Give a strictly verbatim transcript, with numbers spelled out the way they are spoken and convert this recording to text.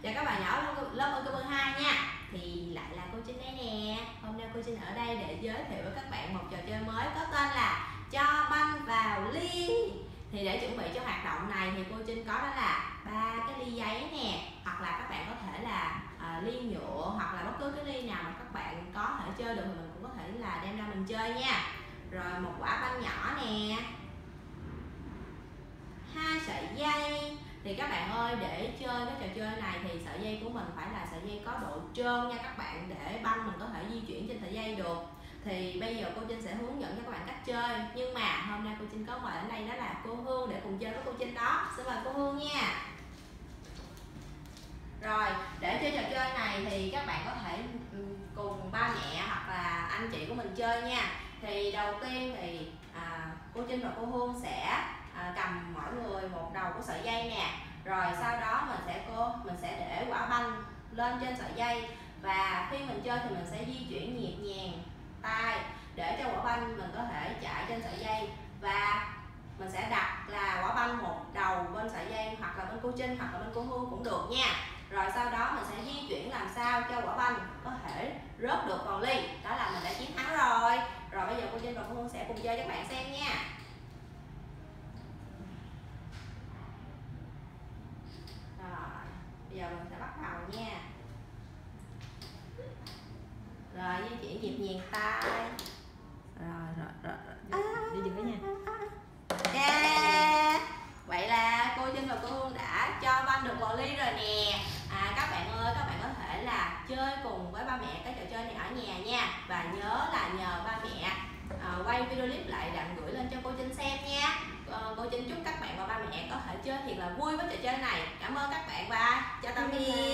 Chào các bạn nhỏ lớp ơn cơ hai nha. Thì lại là cô Trinh đây nè. Hôm nay cô Trinh ở đây để giới thiệu với các bạn một trò chơi mới có tên là cho banh vào ly. Thì để chuẩn bị cho hoạt động này thì cô Trinh có đó là ba cái ly giấy nè, hoặc là các bạn có thể là à, ly nhựa, hoặc là bất cứ cái ly nào mà các bạn có thể chơi được thì mình cũng có thể là đem ra mình chơi nha. Rồi một quả banh nhỏ nè, hai sợi dây. Thì các bạn ơi, để chơi cái trò chơi này thì sợi dây của mình phải là sợi dây có độ trơn nha các bạn, để banh mình có thể di chuyển trên sợi dây được. Thì bây giờ cô Trinh sẽ hướng dẫn cho các bạn cách chơi, nhưng mà hôm nay cô Trinh có mời ở đây đó là cô Hương để cùng chơi với cô Trinh đó. Xin mời cô Hương nha. Rồi, để chơi trò chơi này thì các bạn có thể cùng ba mẹ hoặc là anh chị của mình chơi nha. Thì đầu tiên thì à, cô Trinh và cô Hương sẽ à, cầm mỗi người một đầu của sợi dây nè. Rồi sau đó mình sẽ cô mình sẽ để quả banh lên trên sợi dây, và khi mình chơi thì mình sẽ di chuyển nhịp nhàng tay để cho quả banh mình có thể chạy trên sợi dây, và mình sẽ đặt là quả banh một đầu bên sợi dây, hoặc là bên cô Trinh hoặc là bên cô Hương cũng được nha. Rồi sau đó mình sẽ di chuyển làm sao cho quả banh có thể rớt được vào ly, đó là mình đã chiến thắng rồi. Rồi bây giờ cô Trinh và cô Hương sẽ cùng chơi cho các bạn xem nha. Rồi bây giờ mình sẽ bắt đầu nha. Rồi di chuyển nhịp nhàng tay. Rồi rồi rồi, rồi. Đi dừng đó nha. Yeah. Vậy là cô Trinh và cô Hương đã cho banh được vào ly rồi nè. À, các bạn ơi, các bạn có thể là chơi cùng với ba mẹ cái trò chơi này ở nhà nha. Và nhớ là nhờ ba mẹ à, quay video clip lại đặng gửi lên cho cô Trinh xem nha. à, Cô Trinh chúc các bạn và ba mẹ có thể chơi thiệt là vui với trò chơi này. Cảm ơn các bạn và chào tạm biệt.